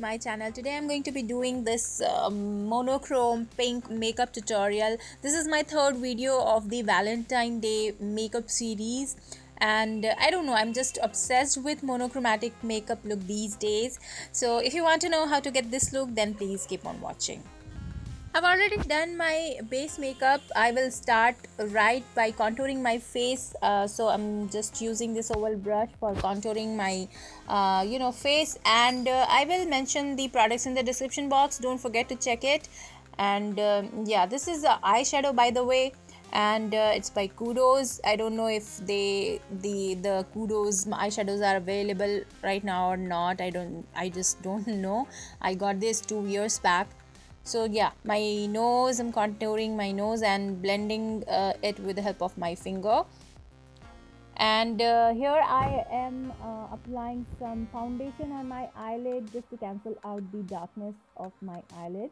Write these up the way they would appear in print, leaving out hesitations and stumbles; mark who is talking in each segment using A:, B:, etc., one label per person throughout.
A: my channel. Today I'm going to be doing this monochrome pink makeup tutorial. This is my third video of the Valentine Day makeup series, and I don't know, I'm just obsessed with monochromatic makeup look these days. So if you want to know how to get this look, then please keep on watching. I've already done my base makeup. I will start right by contouring my face. So I'm just using this oval brush for contouring my face, and I will mention the products in the description box. Don't forget to check it. And yeah, this is the eyeshadow, by the way, and it's by Kudos. I don't know if the Kudos eyeshadows are available right now or not. I just don't know. I got this 2 years back. So yeah, my nose, I'm contouring my nose and blending it with the help of my finger. And here I am applying some foundation on my eyelid just to cancel out the darkness of my eyelids.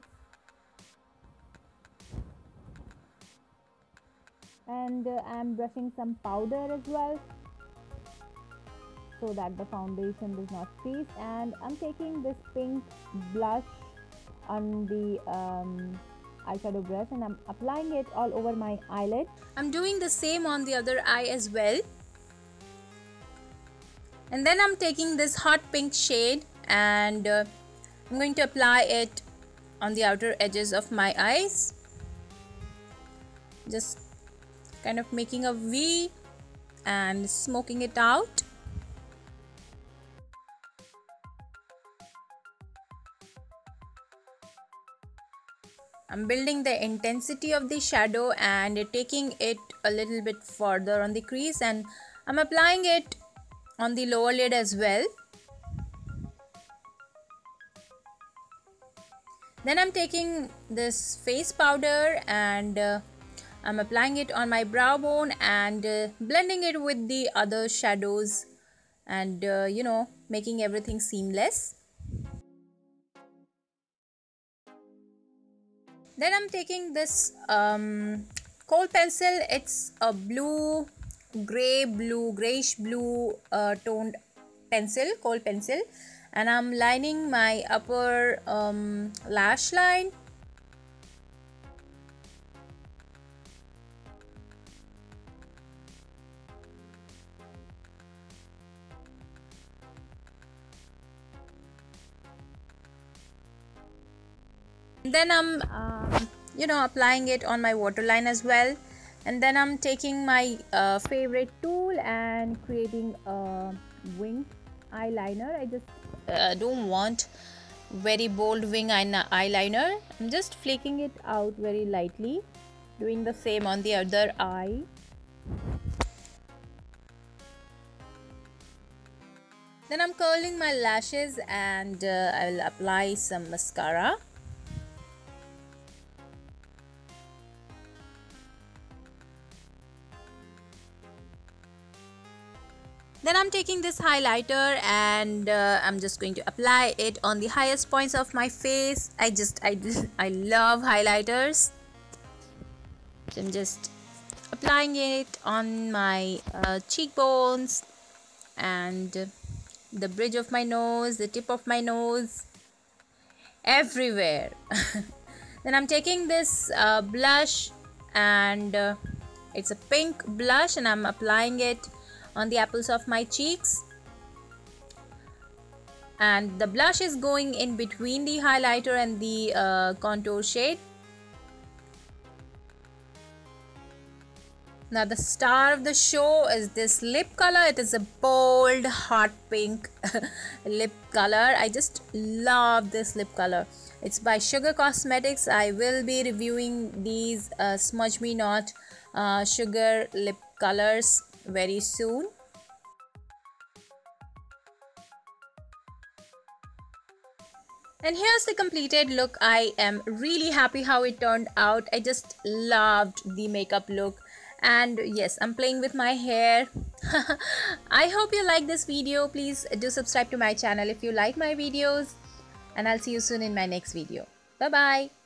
A: And I'm brushing some powder as well, so that the foundation does not freeze. And I'm taking this pink blush on the eyeshadow brush, and I'm applying it all over my eyelid. I'm doing the same on the other eye as well. And then I'm taking this hot pink shade, and I'm going to apply it on the outer edges of my eyes, just kind of making a V and smoking it out. I'm building the intensity of the shadow and taking it a little bit further on the crease, and I'm applying it on the lower lid as well. Then I'm taking this face powder and I'm applying it on my brow bone and blending it with the other shadows, and making everything seamless. Then I'm taking this kohl pencil. It's a grayish blue toned pencil, kohl pencil, and I'm lining my upper lash line. Then I'm applying it on my waterline as well, and then I'm taking my favorite tool and creating a wing eyeliner. I just don't want very bold wing eyeliner. I'm just flicking it out very lightly, doing the same on the other eye. Then I'm curling my lashes, and I will apply some mascara. Then I'm taking this highlighter, and I'm just going to apply it on the highest points of my face. I love highlighters. So I'm just applying it on my cheekbones and the bridge of my nose, the tip of my nose, everywhere. Then I'm taking this blush, and it's a pink blush, and I'm applying it on the apples of my cheeks, and the blush is going in between the highlighter and the contour shade. Now the star of the show is this lip color. It is a bold hot pink lip color. I just love this lip color. It's by Sugar Cosmetics. I will be reviewing these Smudge Me Not sugar lip colors very soon. And here's the completed look. I am really happy how it turned out. I just loved the makeup look, and yes, I'm playing with my hair. I hope you like this video. Please do subscribe to my channel if you like my videos, and I'll see you soon in my next video. Bye bye.